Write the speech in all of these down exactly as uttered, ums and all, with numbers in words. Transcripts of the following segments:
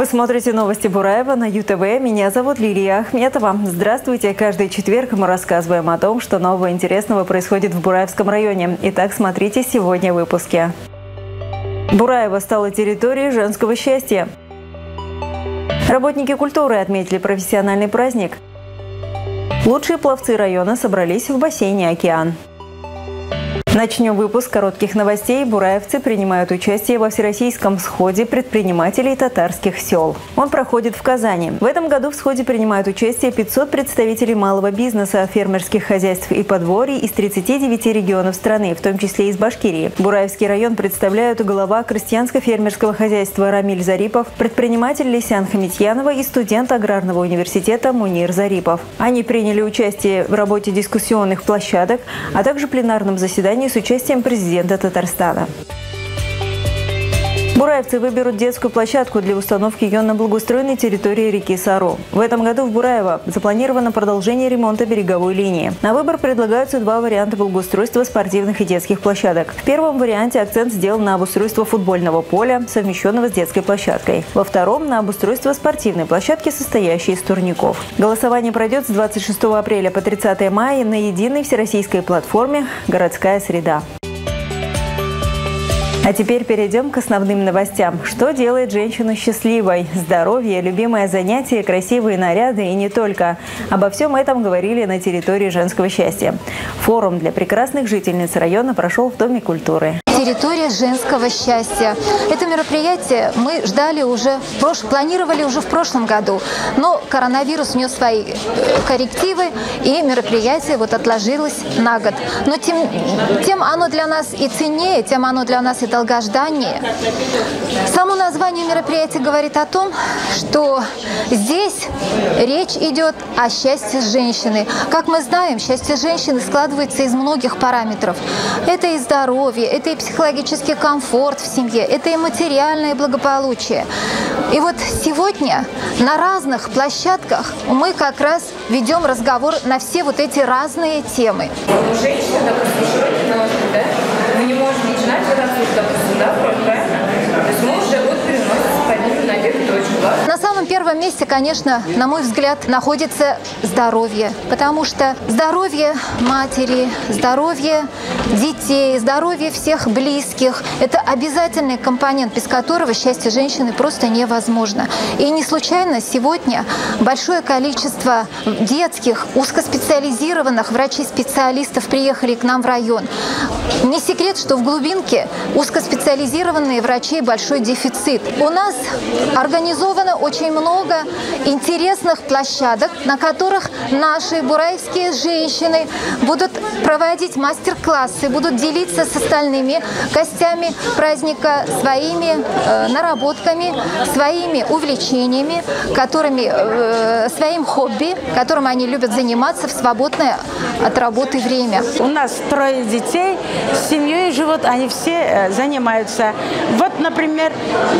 смотрите новости Бураева на ю тэ вэ. Меня зовут Лилия Ахметова. Здравствуйте. Каждый четверг мы рассказываем о том, что нового и интересного происходит в Бураевском районе. Итак, смотрите сегодня в выпуске. Бураево стало территорией женского счастья. Работники культуры отметили профессиональный праздник. Лучшие пловцы района собрались в бассейне «Океан». Начнем выпуск коротких новостей. Бураевцы принимают участие во Всероссийском сходе предпринимателей татарских сел. Он проходит в Казани. В этом году в сходе принимают участие пятьсот представителей малого бизнеса, фермерских хозяйств и подворий из тридцати девяти регионов страны, в том числе из Башкирии. Бураевский район представляют глава крестьянско-фермерского хозяйства Рамиль Зарипов, предприниматель Лейсян Хамитьянова и студент аграрного университета Мунир Зарипов. Они приняли участие в работе дискуссионных площадок, а также пленарном заседании с участием президента Татарстана. Бураевцы выберут детскую площадку для установки ее на благоустроенной территории реки Сару. В этом году в Бураево запланировано продолжение ремонта береговой линии. На выбор предлагаются два варианта благоустройства спортивных и детских площадок. В первом варианте акцент сделан на обустройство футбольного поля, совмещенного с детской площадкой. Во втором – на обустройство спортивной площадки, состоящей из турников. Голосование пройдет с двадцать шестого апреля по тридцатое мая на единой всероссийской платформе «Городская среда». А теперь перейдем к основным новостям. Что делает женщину счастливой? Здоровье, любимое занятие, красивые наряды и не только. Обо всем этом говорили на территории женского счастья. Форум для прекрасных жительниц района прошел в Доме культуры. Территория женского счастья. Это мероприятие мы ждали уже, планировали уже в прошлом году, но коронавирус внес свои коррективы, и мероприятие вот отложилось на год. Но тем, тем оно для нас и ценнее, тем оно для нас и долгожданнее. Само название мероприятия говорит о том, что здесь речь идет о счастье женщины. Как мы знаем, счастье женщины складывается из многих параметров. Это и здоровье, это и психология, психологический комфорт в семье, это и материальное благополучие. И вот сегодня на разных площадках мы как раз ведем разговор на все вот эти разные темы. Женщина, допустим, широкий нос, да? Мы не можем начинать вот отсюда, допустим, да, правильно? То есть мы уже вот переносим, поднимем на первую точку. На самом первом месте, конечно, на мой взгляд, находится здоровье. Потому что здоровье матери, здоровье детей, здоровье всех близких – это обязательный компонент, без которого счастье женщины просто невозможно. И не случайно сегодня большое количество детских, узкоспециализированных врачей-специалистов приехали к нам в район. Не секрет, что в глубинке узкоспециализированные врачей большой дефицит. У нас организовано очень много интересных площадок, на которых наши бураевские женщины будут проводить мастер-классы, будут делиться с остальными гостями праздника своими э, наработками, своими увлечениями, которыми, э, своим хобби, которым они любят заниматься в свободное от работы время. У нас трое детей, с семьей живут, они все занимаются. Вот, например,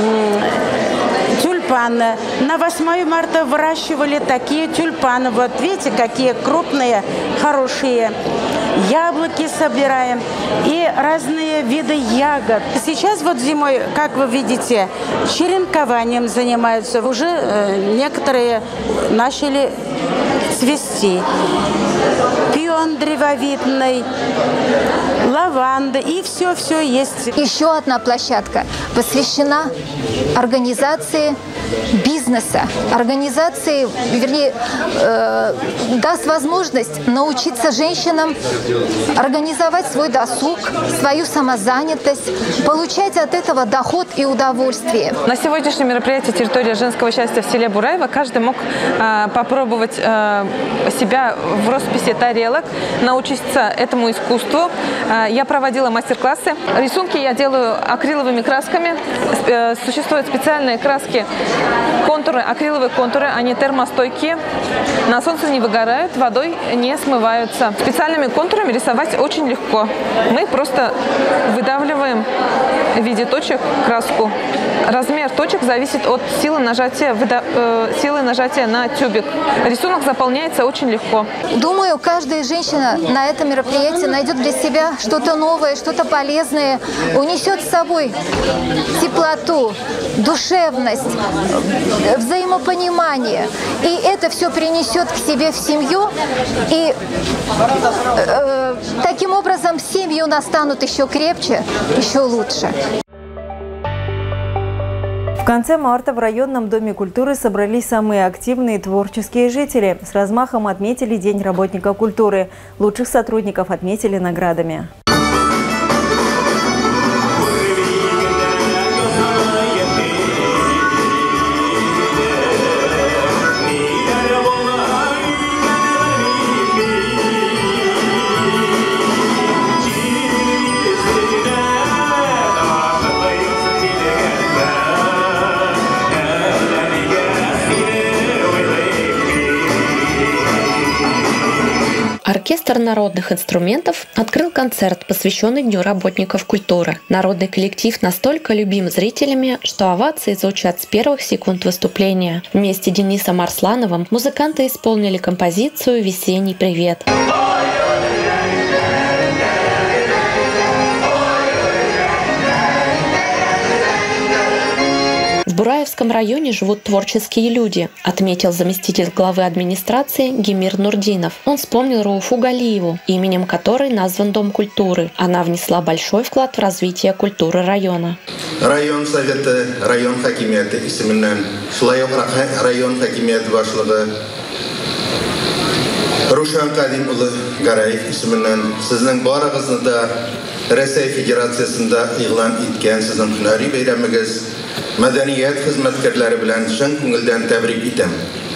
тюльпаны. На восьмое марта выращивали такие тюльпаны. Вот видите, какие крупные, хорошие. Яблоки собираем и разные виды ягод. Сейчас вот зимой, как вы видите, черенкованием занимаются. Уже э, некоторые начали цвести. Пион древовидный, лаванда и все-все есть. Еще одна площадка посвящена организации бизнеса, организации, вернее, э, даст возможность научиться женщинам организовать свой досуг, свою самозанятость, получать от этого доход и удовольствие. На сегодняшнем мероприятии «Территория женского счастья» в селе Бураево каждый мог э, попробовать э, себя в росписи тарелок, научиться этому искусству. Э, я проводила мастер-классы. Рисунки я делаю акриловыми красками. Э, существуют специальные краски контур контуры, акриловые контуры, они термостойкие, на солнце не выгорают, водой не смываются. Специальными контурами рисовать очень легко. Мы просто выдавливаем в виде точек краску. Размер точек зависит от силы нажатия, выда, э, силы нажатия на тюбик. Рисунок заполняется очень легко. Думаю, каждая женщина на этом мероприятии найдет для себя что-то новое, что-то полезное, унесет с собой теплоту, душевность, взаимопонимание. И это все принесет к себе в семью. И э, таким образом семьи у нас станут еще крепче, еще лучше. В конце марта в районном доме культуры собрались самые активные творческие жители. С размахом отметили День работника культуры. Лучших сотрудников отметили наградами. Оркестр народных инструментов открыл концерт, посвященный Дню работников культуры. Народный коллектив настолько любим зрителями, что овации звучат с первых секунд выступления. Вместе с Денисом Арслановым музыканты исполнили композицию «Весенний привет». В Бураевском районе живут творческие люди, отметил заместитель главы администрации Гемир Нурдинов. Он вспомнил Рауфу Галиеву, именем которой назван Дом культуры. Она внесла большой вклад в развитие культуры района. Район советы, район хакимияты исеменен, шулай район хакимияты башлыгы Рушан Кадим улы Гараев исеменен, сиздин барыгызны да Ресей Федерациясында игълан иткән сиздин һөнәри бәйрәмегез мәдәният хезмәткәрләре белән чын күңелдән тәбрик итәм.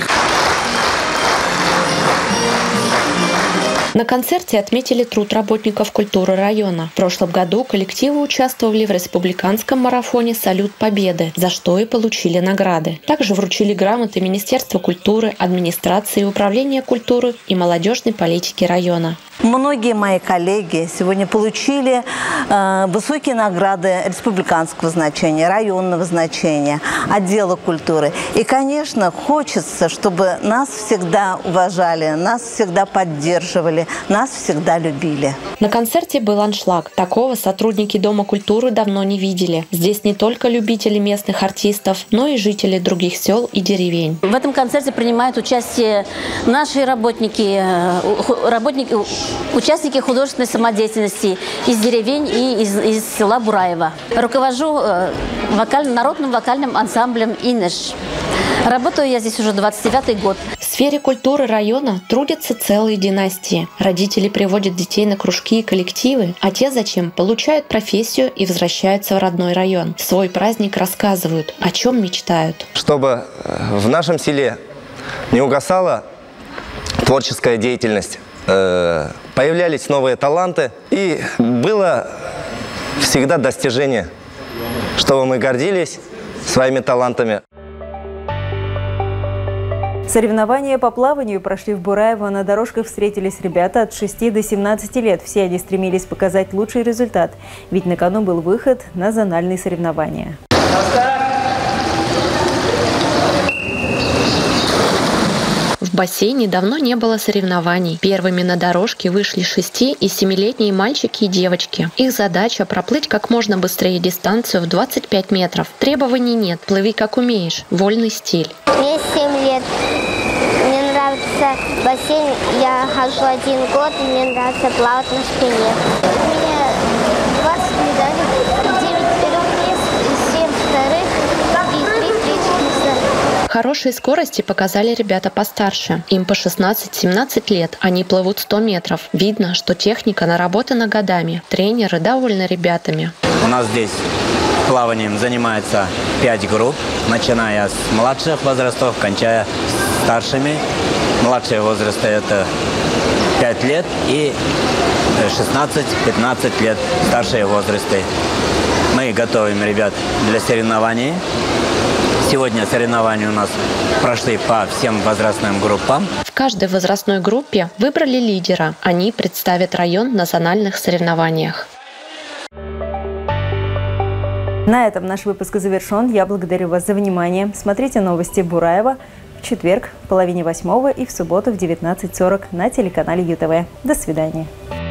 На концерте отметили труд работников культуры района. В прошлом году коллективы участвовали в республиканском марафоне «Салют Победы», за что и получили награды. Также вручили грамоты Министерства культуры, администрации, управления культуры и молодежной политики района. Многие мои коллеги сегодня получили э, высокие награды республиканского значения, районного значения, отдела культуры. И, конечно, хочется, чтобы нас всегда уважали, нас всегда поддерживали, нас всегда любили. На концерте был аншлаг. Такого сотрудники Дома культуры давно не видели. Здесь не только любители местных артистов, но и жители других сел и деревень. В этом концерте принимают участие наши работники, работники участники художественной самодеятельности из деревень и из, из села Бураева. Руковожу вокаль, народным вокальным ансамблем «Инеш». Работаю я здесь уже двадцать девятый год. В сфере культуры района трудятся целые династии. Родители приводят детей на кружки и коллективы, а те зачем получают профессию и возвращаются в родной район. В свой праздник рассказывают, о чем мечтают. Чтобы в нашем селе не угасала творческая деятельность, появлялись новые таланты, и было всегда достижение, чтобы мы гордились своими талантами. Соревнования по плаванию прошли в Бураево. На дорожках встретились ребята от шести до семнадцати лет. Все они стремились показать лучший результат, ведь на кону был выход на зональные соревнования. В бассейне давно не было соревнований. Первыми на дорожке вышли шести- и семилетние мальчики и девочки. Их задача – проплыть как можно быстрее дистанцию в двадцать пять метров. Требований нет. Плыви как умеешь. Вольный стиль. Мне семь лет. Мне нравится бассейн. Я хожу один год. Мне нравится плавать на спине. У меня двадцать медалей. девять первых мест, семь вторых и три третьих места. Хорошие скорости показали ребята постарше. Им по шестнадцать-семнадцать лет. Они плывут сто метров. Видно, что техника наработана годами. Тренеры довольны ребятами. У нас здесь плаванием занимается пять групп, начиная с младших возрастов, кончая старшими. Младшие возрасты – это пять лет и шестнадцать-пятнадцать лет старшие возрасты. Мы готовим ребят для соревнований. Сегодня соревнования у нас прошли по всем возрастным группам. В каждой возрастной группе выбрали лидера. Они представят район в национальных соревнованиях. На этом наш выпуск завершен. Я благодарю вас за внимание. Смотрите новости Бураева в четверг в половине восьмого и в субботу в девятнадцать сорок на телеканале ЮТВ. До свидания.